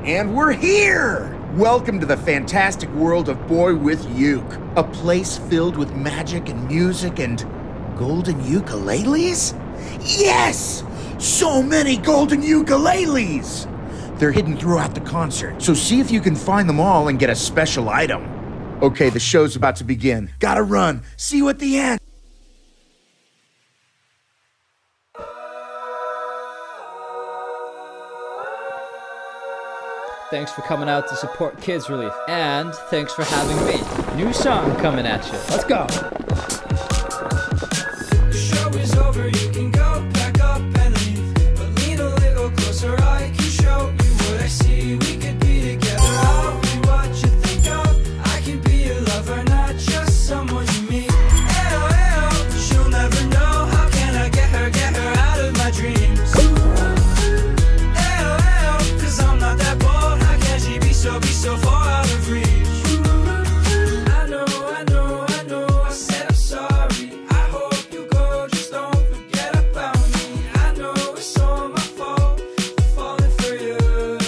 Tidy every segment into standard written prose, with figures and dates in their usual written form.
And we're here! Welcome to the fantastic world of Boy with Uke. A place filled with magic and music and golden ukuleles? Yes! So many golden ukuleles! They're hidden throughout the concert, so see if you can find them all and get a special item. Okay, the show's about to begin. Gotta run. See you at the end. Thanks for coming out to support Kids Relief, and thanks for having me. New song coming at you. Let's go. The show is over, you can go pack up and leave. But lean a little closer, I can show you what I see. We could be together, I'll be what you think of. I can be your lover, not just someone you meet. Ayo, ayo, she'll never know. How can I get her out of my dreams? Ayo, ayo, cause I'm not that bold. Be so far out of reach. I know, I said I'm sorry. I hope you go, just don't forget about me. I know it's all my fault for falling for you.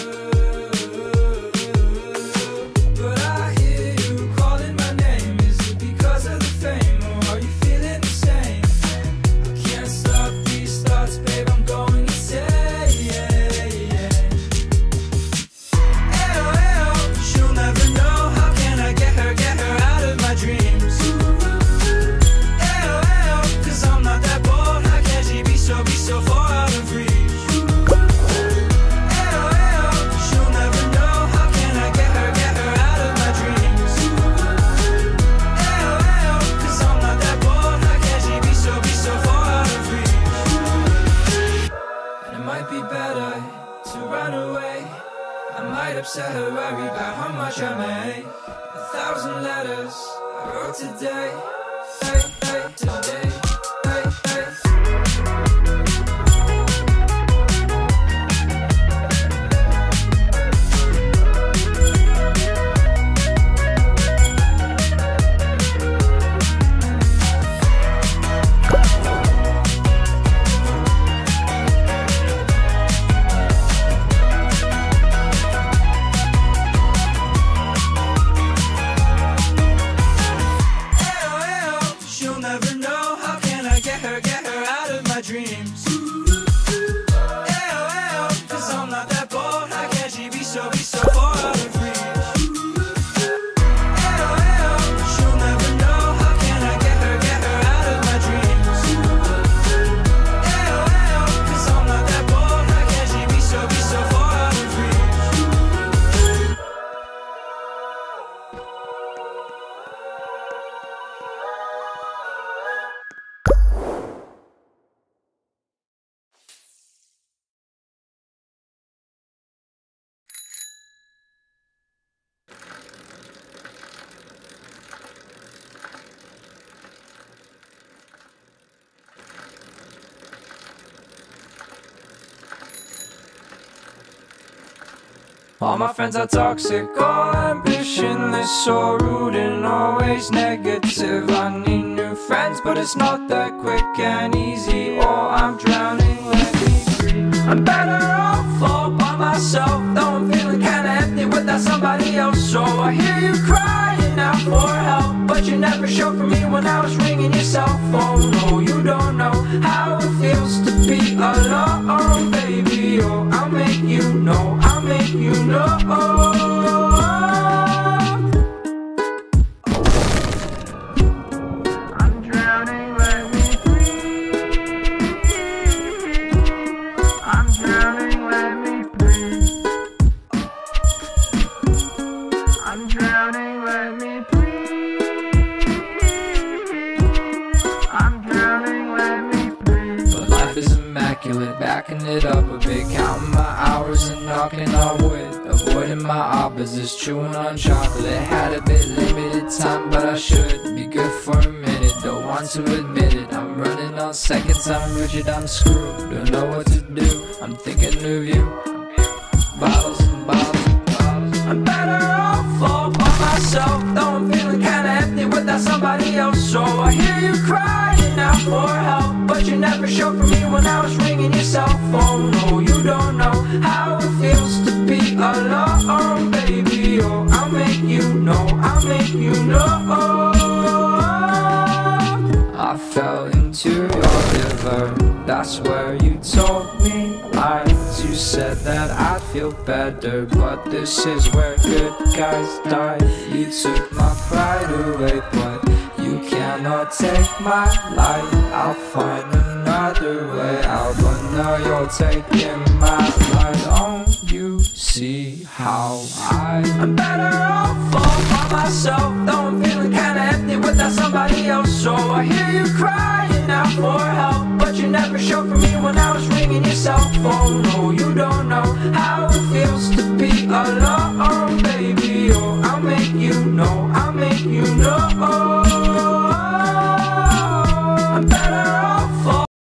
But I hear you calling my name. Is it because of the fame, or are you feeling the same? I can't stop these thoughts, babe, I'm going insane. Upset her, worry about how much I made. 1,000 letters I wrote today, today. All my friends are toxic, all ambitionless, so rude and always negative. I need new friends, but it's not that quick and easy, or I'm drowning, let me breathe. I'm better off all by myself, though I'm feeling kinda empty without somebody else. So I hear you crying out for help, but you never showed for me when I was ringing your cell phone. No, you don't know how it feels to be alone, baby. Oh, I'll make you know, I'll make you know. I'm drowning, let me breathe. I'm drowning, let me breathe. I'm drowning, let me breathe. I'm drowning, let me breathe. But life is immaculate, backing it up a bit, counting my hours and knocking on wood. Avoiding my opposites, chewing on chocolate. Had a bit limited time, but I should be good for a minute. Don't want to admit it, I'm running on seconds, I'm rigid, I'm screwed. Don't know what to do, I'm thinking of you. Bottles and bottles and bottles. I'm better off all by myself, though I'm feeling kinda empty without somebody else. So I hear you crying out for help, but but you never showed for me when I was ringing your cell phone. No, you don't know how it feels to be alone, baby. Oh, I'll make you know, I'll make you know. I fell into your river, that's where you told me lies. You said that I'd feel better, but this is where good guys die. You took my pride away, but you cannot take my life. I'll find another way out, but now you're taking my life. Don't you see how I'm better off all by myself? Though I'm feeling kinda empty without somebody else. So I hear you crying out for help, but you never showed for me when I was ringing your cell phone. No, you don't know how it feels to be alone.